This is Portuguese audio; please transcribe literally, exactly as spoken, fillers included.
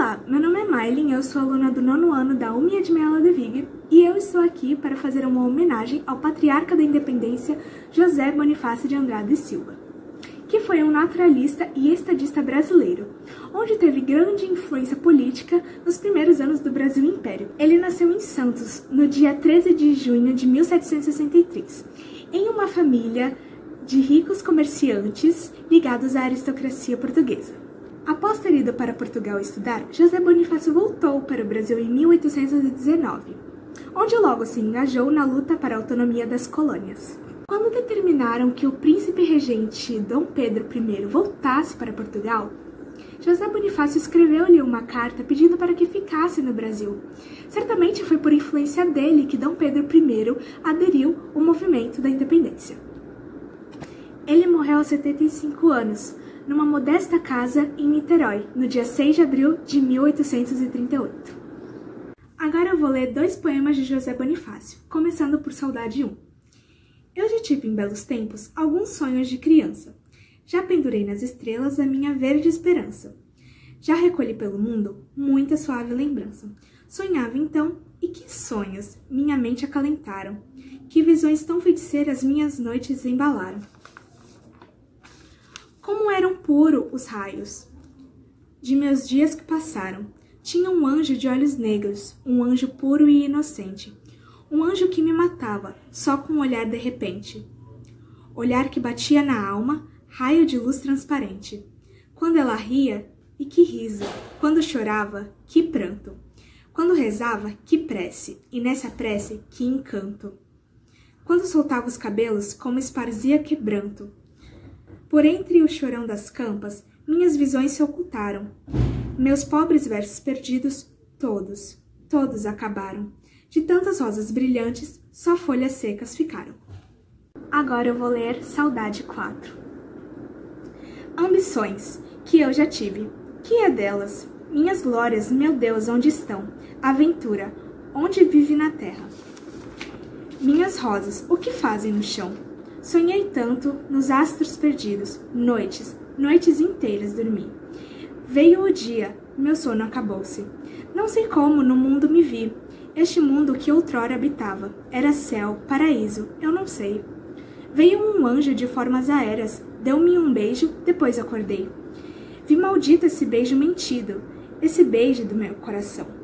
Olá, meu nome é Maylin, eu sou aluna do nono ano da U M I de Ludwig e eu estou aqui para fazer uma homenagem ao patriarca da independência José Bonifácio de Andrade e Silva, que foi um naturalista e estadista brasileiro, onde teve grande influência política nos primeiros anos do Brasil Império. Ele nasceu em Santos, no dia treze de junho de mil setecentos e sessenta e três, em uma família de ricos comerciantes ligados à aristocracia portuguesa. Após ter ido para Portugal estudar, José Bonifácio voltou para o Brasil em mil oitocentos e dezenove, onde logo se engajou na luta para a autonomia das colônias. Quando determinaram que o príncipe regente Dom Pedro I voltasse para Portugal, José Bonifácio escreveu-lhe uma carta pedindo para que ficasse no Brasil. Certamente foi por influência dele que Dom Pedro I aderiu ao movimento da independência. Ele morreu aos setenta e cinco anos, numa modesta casa em Niterói, no dia seis de abril de mil oitocentos e trinta e oito. Agora eu vou ler dois poemas de José Bonifácio, começando por Saudade um. Eu já tive em belos tempos alguns sonhos de criança. Já pendurei nas estrelas a minha verde esperança. Já recolhi pelo mundo muita suave lembrança. Sonhava então, e que sonhos minha mente acalentaram. Que visões tão feiticeiras minhas noites embalaram. Como eram puros os raios de meus dias que passaram. Tinha um anjo de olhos negros, um anjo puro e inocente. Um anjo que me matava, só com um olhar de repente. Olhar que batia na alma, raio de luz transparente. Quando ela ria, e que riso. Quando chorava, que pranto. Quando rezava, que prece. E nessa prece, que encanto. Quando soltava os cabelos, como esparzia quebranto. Por entre o chorão das campas, minhas visões se ocultaram. Meus pobres versos perdidos, todos, todos acabaram. De tantas rosas brilhantes, só folhas secas ficaram. Agora eu vou ler Saudade quatro. Ambições, que eu já tive, que é delas? Minhas glórias, meu Deus, onde estão? Aventura, onde vive na terra? Minhas rosas, o que fazem no chão? Sonhei tanto nos astros perdidos, noites, noites inteiras dormi. Veio o dia, meu sono acabou-se. Não sei como no mundo me vi. Este mundo que outrora habitava, era céu, paraíso, eu não sei. Veio um anjo de formas aéreas, deu-me um beijo, depois acordei. Vi maldito esse beijo mentido, esse beijo do meu coração.